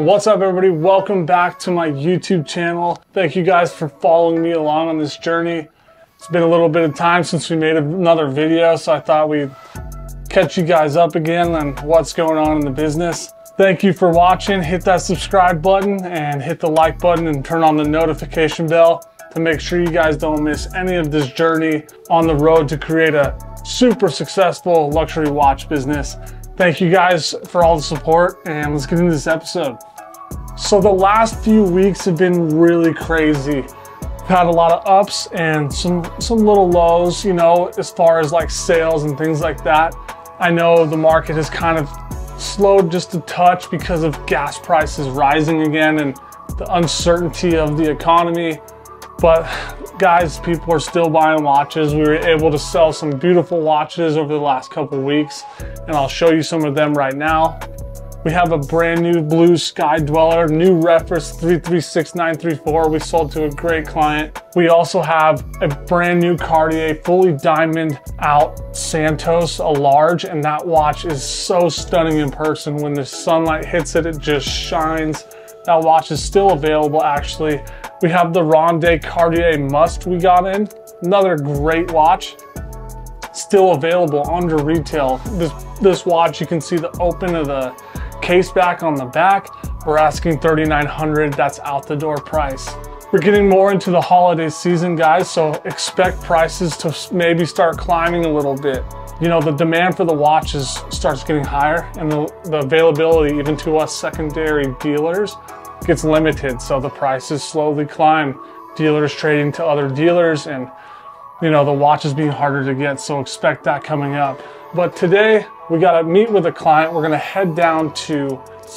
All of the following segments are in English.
What's up, everybody? Welcome back to my YouTube channel. Thank you guys for following me along on this journey. It's been a little bit of time since we made another video, so I thought we'd catch you guys up again on what's going on in the business. Thank you for watching. Hit that subscribe button and hit the like button and turn on the notification bell to make sure you guys don't miss any of this journey on the road to create a super successful luxury watch business. Thank you guys for all the support, and let's get into this episode. So the last few weeks have been really crazy. We've had a lot of ups and some little lows, you know, as far as like sales and things like that. I know the market has kind of slowed just a touch because of gas prices rising again and the uncertainty of the economy. But guys, people are still buying watches. We were able to sell some beautiful watches over the last couple of weeks, and I'll show you some of them right now. We have a brand new blue Sky Dweller, new reference 336934. We sold to a great client. We also have a brand new Cartier fully diamond out Santos, a large, and that watch is so stunning in person. When the sunlight hits it, it just shines. That watch is still available, actually. We have the Ronde Cartier Must we got in, another great watch, still available under retail. This watch, you can see the open of the case back on the back. We're asking $3,900, that's out the door price. We're getting more into the holiday season, guys, so expect prices to maybe start climbing a little bit. You know, the demand for the watches starts getting higher, and the availability, even to us secondary dealers, gets limited, so the prices slowly climb. Dealers trading to other dealers, and you know, the watch is being harder to get, so expect that coming up. But today we got to meet with a client. We're going to head down to,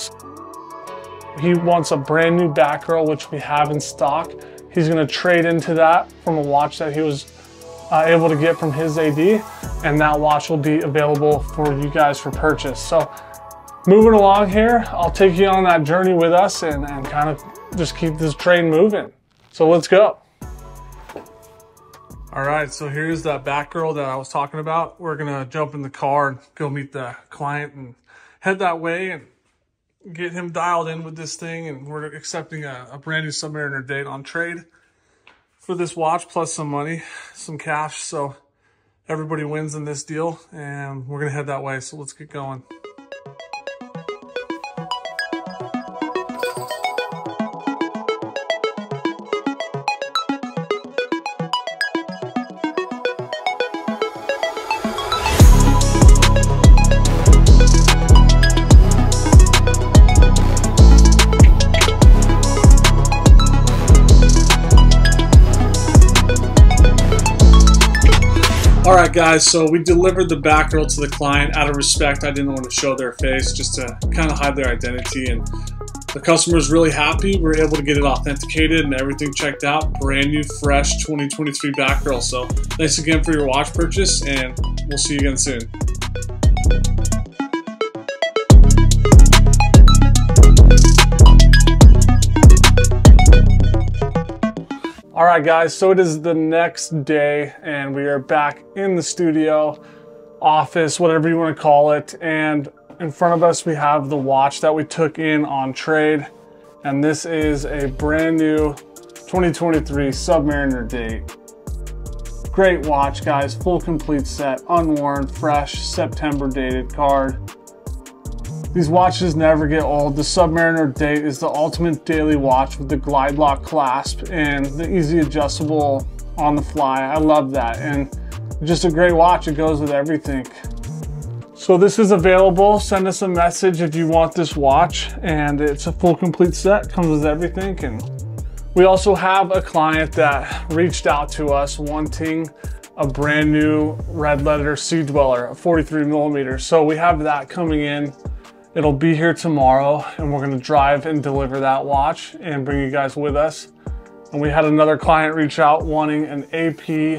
he wants a brand new Batgirl, which we have in stock. He's going to trade into that from a watch that he was able to get from his AD, and that watch will be available for you guys for purchase. So moving along here, I'll take you on that journey with us and kind of just keep this train moving. So let's go. All right, so here's that Batgirl that I was talking about. We're gonna jump in the car and go meet the client and head that way and get him dialed in with this thing. And we're accepting a brand new Submariner date on trade for this watch, plus some money, some cash. So everybody wins in this deal, and we're gonna head that way. So let's get going. All right, guys, so we delivered the Batgirl to the client. Out of respect, I didn't want to show their face, just to kind of hide their identity. And the customer is really happy. We were able to get it authenticated and everything checked out. Brand new, fresh 2023 Batgirl. So thanks again for your watch purchase, and we'll see you again soon. All right, guys, so it is the next day, and we are back in the studio, office, whatever you want to call it. And in front of us, we have the watch that we took in on trade. And this is a brand new 2023 Submariner date. Great watch, guys, full complete set, unworn, fresh, September dated card. These watches never get old. The Submariner date is the ultimate daily watch with the glide lock clasp and the easy adjustable on the fly. I love that, and just a great watch. It goes with everything. So this is available. Send us a message if you want this watch, and it's a full complete set, comes with everything. And we also have a client that reached out to us wanting a brand new red leather Sea Dweller, a 43mm. So we have that coming in. It'll be here tomorrow, and we're gonna drive and deliver that watch and bring you guys with us. And we had another client reach out wanting an AP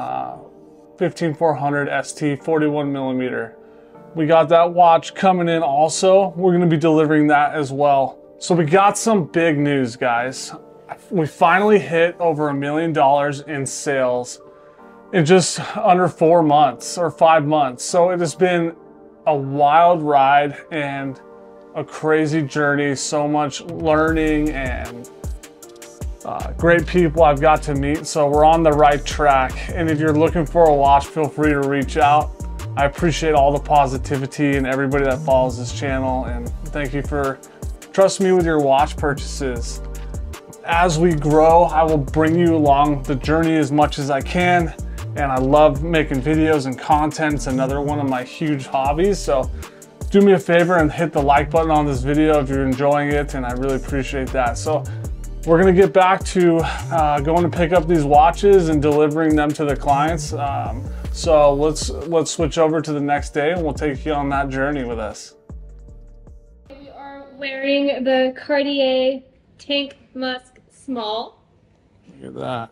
15400 ST 41mm. We got that watch coming in also. We're gonna be delivering that as well. So we got some big news, guys. We finally hit over $1 million in sales in just under 4 months or 5 months. So it has been a wild ride and a crazy journey, so much learning and great people I've got to meet. So we're on the right track. And if you're looking for a watch, feel free to reach out. I appreciate all the positivity and everybody that follows this channel. And thank you for trusting me with your watch purchases. As we grow, I will bring you along the journey as much as I can. And I love making videos and content. It's another one of my huge hobbies. So do me a favor and hit the like button on this video if you're enjoying it, and I really appreciate that. So we're gonna get back to going to pick up these watches and delivering them to the clients. So let's switch over to the next day and we'll take you on that journey with us. We are wearing the Cartier Tank Musk Small. Look at that.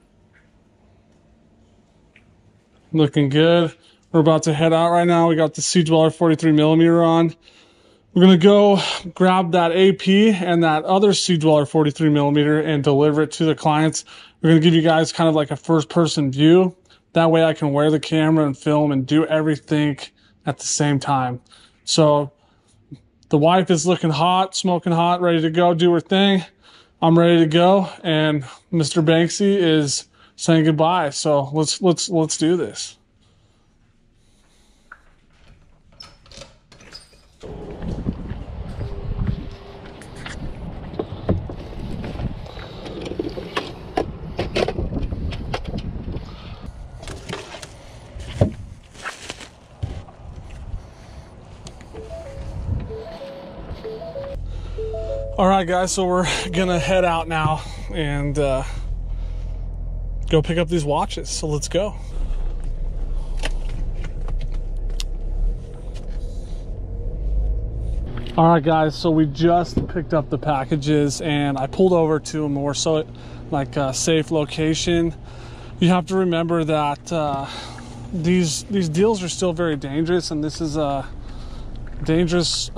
Looking good. We're about to head out right now. We got the Sea Dweller 43mm on. We're gonna go grab that AP and that other Sea Dweller 43mm and deliver it to the clients. We're gonna give you guys kind of like a first person view. That way I can wear the camera and film and do everything at the same time. So the wife is looking hot, smoking hot, ready to go do her thing. I'm ready to go, and Mr. Banksy is saying goodbye. So let's do this. All right, guys, so we're gonna head out now and go pick up these watches. So let's go. All right, guys, so we just picked up the packages and I pulled over to a more safe location. You have to remember that these deals are still very dangerous, and this is a dangerous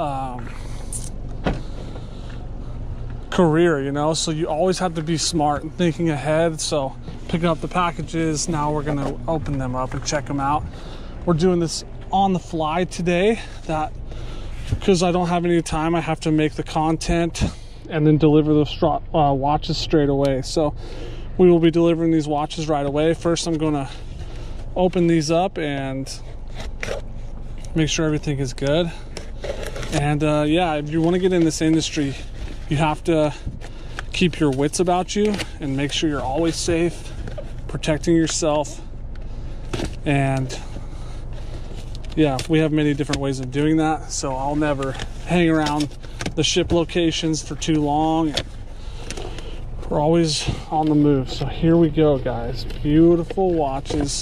career, you know, so you always have to be smart and thinking ahead. So picking up the packages, now we're gonna open them up and check them out. We're doing this on the fly today, that because I don't have any time, I have to make the content and then deliver those watches straight away. So we will be delivering these watches right away. First, I'm gonna open these up and make sure everything is good. And yeah, if you want to get in this industry, you have to keep your wits about you and make sure you're always safe, protecting yourself. And yeah, we have many different ways of doing that. So I'll never hang around the ship locations for too long. We're always on the move. So here we go, guys. Beautiful watches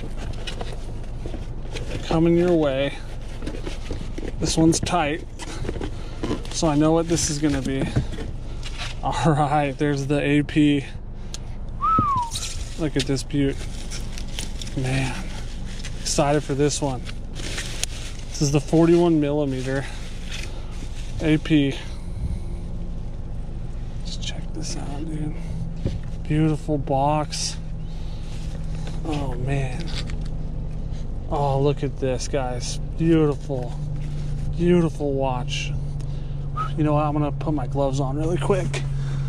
coming your way. This one's tight, so I know what this is gonna be. All right, there's the AP. Look at this beaut. Man, excited for this one. This is the 41mm AP. Let's check this out, dude. Beautiful box. Oh man. Oh, look at this, guys. Beautiful, beautiful watch. You know what? I'm gonna put my gloves on really quick.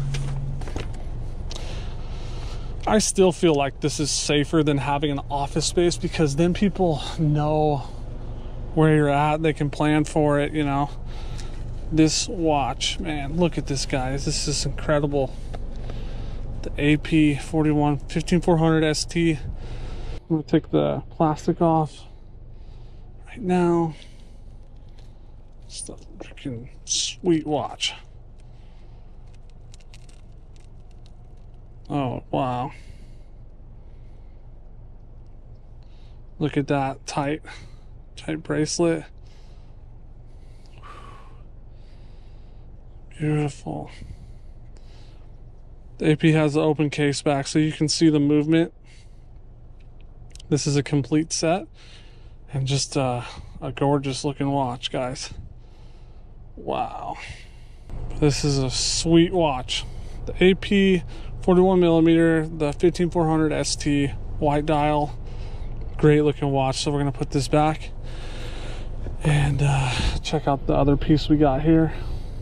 I still feel like this is safer than having an office space, because then people know where you're at. They can plan for it, you know. This watch, man, look at this, guys. This is incredible. The AP 15400 ST. I'm gonna take the plastic off right now. It's a freaking sweet watch. Oh, wow. Look at that tight bracelet. Beautiful. The AP has the open case back so you can see the movement. This is a complete set and just a gorgeous looking watch, guys. Wow. This is a sweet watch. The AP 41mm, the 15400 ST white dial. Great looking watch. So we're gonna put this back and check out the other piece we got here.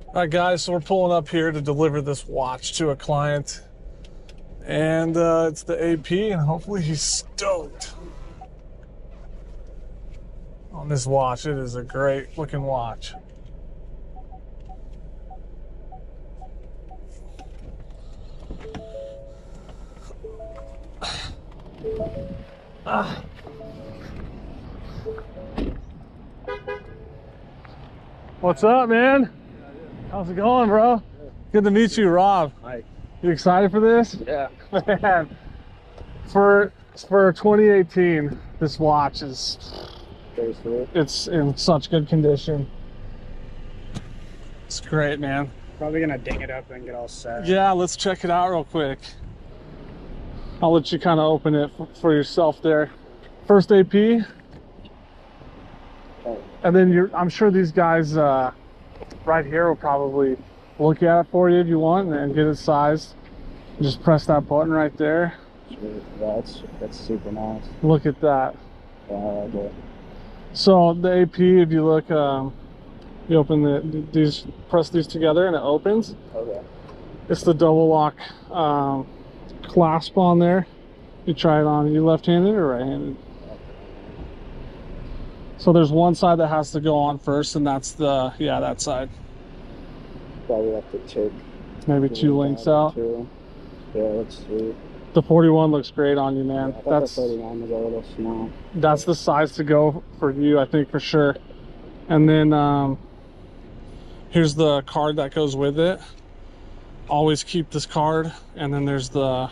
All right, guys, so we're pulling up here to deliver this watch to a client. And it's the AP, and hopefully he's stoked on this watch. It is a great looking watch. What's up, man? How's it going, bro? Good to meet you, Rob. Hi. You excited for this? Yeah. Man, for 2018, this watch is, Very sweet. it's in such good condition. It's great, man. Probably gonna ding it up and get all set. Yeah, let's check it out real quick. I'll let you kind of open it for yourself there. First AP, Oh, and then I'm sure these guys right here will probably look at it for you if you want and get it sized. Just press that button right there. sweet. Yeah, that's super nice. Look at that. Yeah, I like it. So the AP, if you look, you open these, press these together, and it opens. Okay. It's the double lock clasp on there. You try it on. Are you left-handed or right-handed? So there's one side that has to go on first, and that's the that side. Probably have to take Maybe two links out. too. Yeah, that's sweet. The 41 looks great on you, man. I thought That's the 39 was a little small. that's the size to go for you, I think, for sure. And then here's the card that goes with it. Always keep this card. And then there's the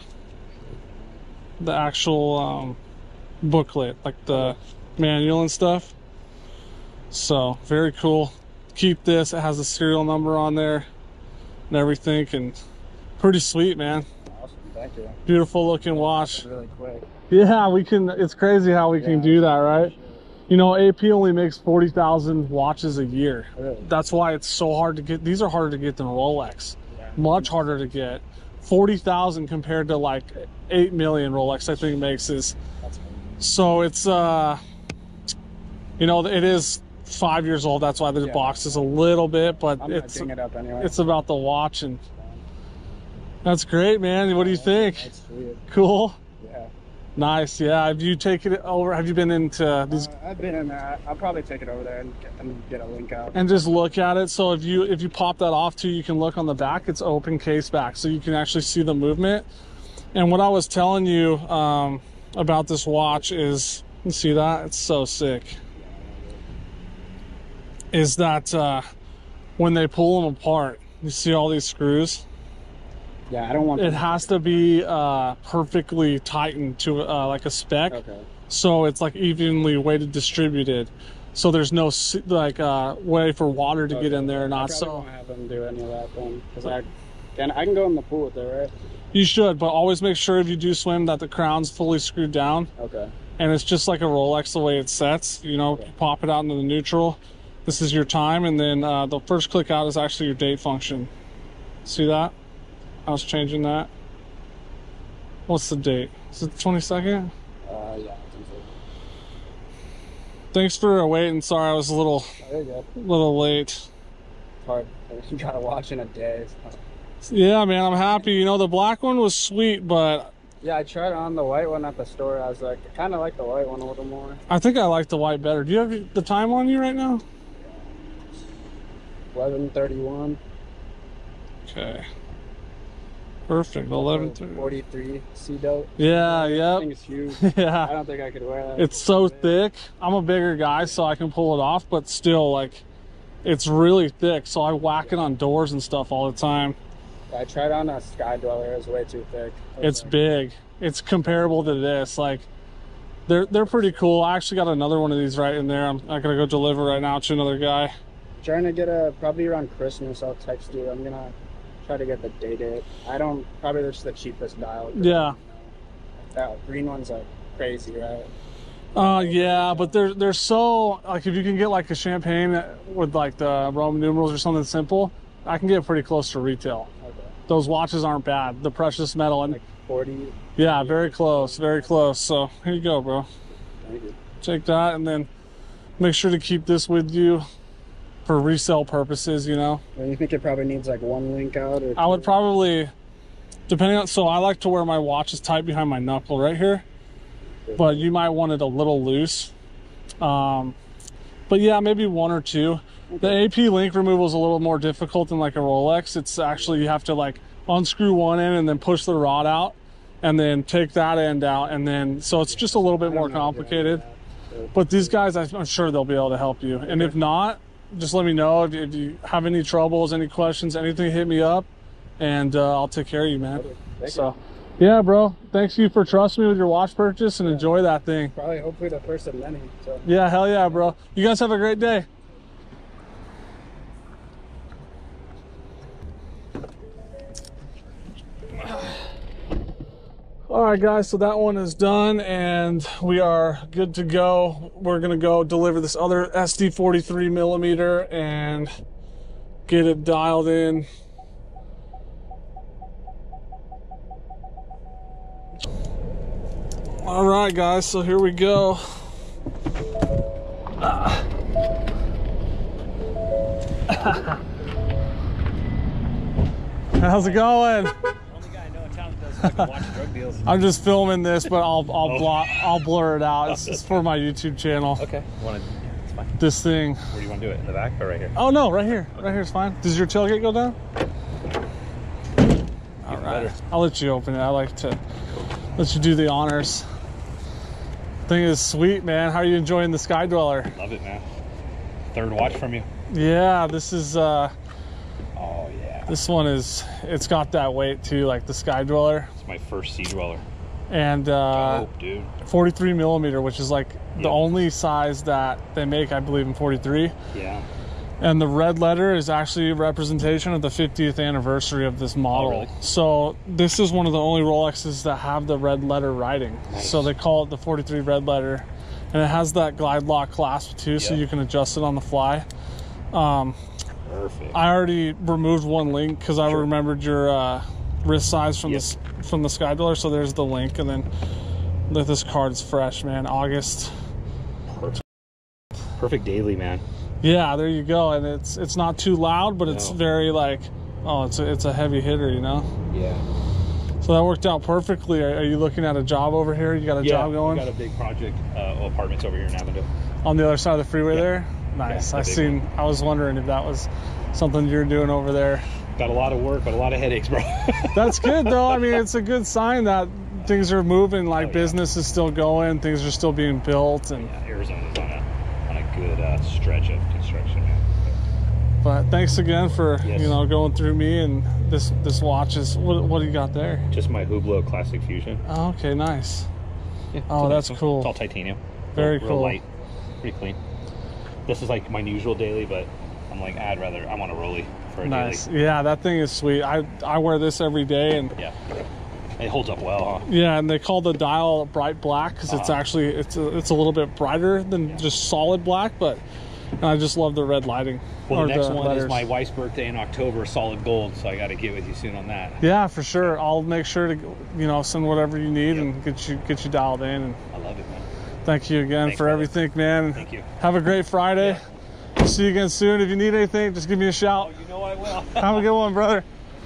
actual booklet, like the manual and stuff. So very cool. Keep this. It has a serial number on there and everything, and pretty sweet, man. Awesome, thank you. Beautiful looking watch. Really quick. Yeah, we can. It's crazy how we can do that, right? You know, AP only makes 40,000 watches a year. Really? That's why it's so hard to get. These are harder to get than Rolex. Yeah. Much harder to get. 40,000 compared to like 8 million Rolex, I think makes is. That's cool. So it's you know, it is 5 years old. That's why the box is a little bit, but I'm gonna ding it up anyway. it's about the watch, and that's great, man. What do you think? That's sweet. Cool. Yeah. Nice. Yeah. Have you taken it over? Have you been into these I've been in that. I'll probably take it over there and get a link out. and just look at it? So if you pop that off too, you can look on the back. It's open case back, so you can actually see the movement. And what I was telling you about this watch is, you see that? It's so sick. Is that when they pull them apart, you see all these screws? Yeah, I don't want It has to be perfectly tightened to like a spec. Okay. So it's like evenly weighted distributed. So there's no way for water to get in there or not. I probably So won't have them do any of that then, because I can go in the pool with it, right? you should, but always make sure if you do swim that the crown's fully screwed down. Okay. And it's just like a Rolex the way it sets. You know, you pop it out into the neutral. This is your time, and then the first click out is actually your date function. See that? I was changing that. What's the date? Is it the 22nd? Yeah, I think so. Thanks for waiting. Sorry, I was a little Oh, there you go. late. It's hard. You gotta watch in a day. Yeah, man, I'm happy. You know, the black one was sweet, but Yeah, I tried on the white one at the store. I was like, I kind of like the white one a little more. I think I like the white better. Do you have the time on you right now? 11:31. Okay. Perfect. 11:30. 43 C dope. Yeah, I yep. think it's huge. I Yeah. don't think I could wear that. It's so thick. I'm a bigger guy, so I can pull it off, but still, like, it's really thick. So I whack it on doors and stuff all the time. I tried on a Sky Dweller. It was way too thick. It's big. It's comparable to this. Like, they're pretty cool. I actually got another one of these right in there. I'm not gonna go deliver right now to another guy. Trying to get probably around Christmas. I'll text you. I'm gonna try to get the date. Probably just the cheapest dial. Yeah. That green one's like crazy, right? Yeah, but they're so, like, if you can get like a champagne with like the Roman numerals or something simple, I can get pretty close to retail. Okay. Those watches aren't bad. The precious metal, and Like 40. yeah, very close, very close. So here you go, bro. Thank you. Take that, and then make sure to keep this with you for resale purposes, you know. And you think it probably needs like one link out? Or I would probably, depending on, so I like to wear my watch is tight behind my knuckle right here, but you might want it a little loose. But yeah, maybe one or two. The AP link removal is a little more difficult than like a Rolex. It's actually, you have to like unscrew one end and then push the rod out and then take that end out, and then, so it's just a little bit more complicated. But these guys, I'm sure they'll be able to help you. And if not, just let me know. If you have any troubles, any questions, anything, hit me up, and I'll take care of you, man. So yeah, bro, thanks you for trusting me with your watch purchase, and enjoy that thing. Probably, hopefully the first of many. So. Yeah, hell yeah, bro. You guys have a great day. All right, guys, so that one is done, and we are good to go. We're gonna go deliver this other SD 43 millimeter and get it dialed in. All right, guys, so here we go. How's it going? Watch drug deals. I'm just filming this, but I'll blur it out. It's for my YouTube channel. Okay. It's fine. This thing. Where do you want to do it? In the back or right here? Oh no, right here. Right here is fine. Does your tailgate go down? All right. I'll let you open it. I like to let you do the honors. Thing is sweet, man. How are you enjoying the Sky Dweller? Love it, man. Third watch from you. Yeah, this is oh yeah. this one is, it's got that weight too, like the Sky Dweller. It's my first Sea Dweller. And Dope, dude. 43 millimeter, which is like the only size that they make, I believe, in 43. Yeah. And the red letter is actually a representation of the 50th anniversary of this model. Oh, really? So this is one of the only Rolexes that have the red letter writing. Nice. So they call it the 43 red letter. And it has that glide lock clasp too, so you can adjust it on the fly. Perfect. I already removed one link because I remembered your wrist size from the Sky Dweller. So there's the link, and then this card is fresh, man. August. Perfect daily, man. Yeah, there you go. And it's not too loud, but it's very like, oh, it's a heavy hitter, you know? Yeah. So that worked out perfectly. Are you looking at a job over here? You got a job going? I got a big project, apartments over here in Avondale. On the other side of the freeway there? Nice. Yeah, I was wondering if that was something you're doing over there. Got a lot of work, but a lot of headaches, bro. That's good though. I mean, it's a good sign that things are moving, like business is still going, things are still being built. And Arizona's on a good stretch of construction, man. But thanks again for going through me, and this watch is what do you got there? Just my Hublot Classic Fusion. Oh, okay, nice. Yeah, oh, that's cool. It's all titanium. Very real cool. Light, pretty clean. This is like my usual daily, but I'm like, I want a Rolly for a daily. Yeah, that thing is sweet. I wear this every day, and it holds up well, huh? Yeah, and they call the dial bright black because it's actually it's a little bit brighter than just solid black, but I just love the red lighting. Well, the next one is my wife's birthday in October, solid gold, so I got to get with you soon on that. Yeah, for sure. I'll make sure to send whatever you need and get you dialed in. And I love it, man. Thank you again for everything, man. Thank you. Have a great Friday. See you again soon. If you need anything, just give me a shout. Oh, you know I will. Have a good one, brother.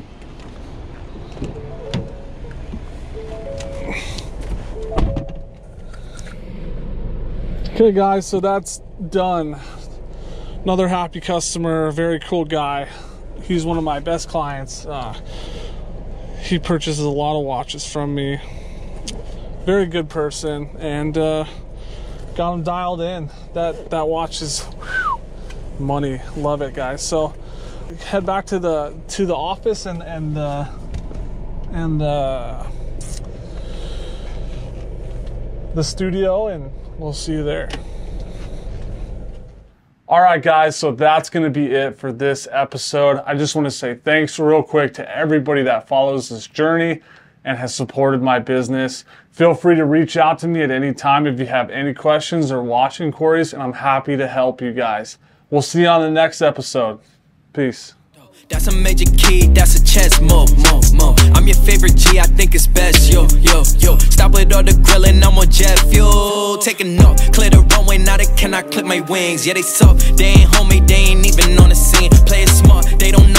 Okay, guys, so that's done. Another happy customer, very cool guy. He's one of my best clients. He purchases a lot of watches from me. Very good person, and got him dialed in. That watch is money. Love it, guys. So head back to the office and the studio, and we'll see you there. All right, guys, so that's going to be it for this episode. I just want to say thanks real quick to everybody that follows this journey and has supported my business. Feel free to reach out to me at any time if you have any questions or watch inquiries, and I'm happy to help you guys. We'll see you on the next episode. Peace. That's a major key, that's a chess move. I'm your favorite G, I think it's best. Yo. Stop with all the grilling, I'm on jet fuel. Taking off, clear the runway, now they cannot clip my my wings. Yeah, they suck, they ain't homemade, they ain't even on the scene. Play it smart, they don't know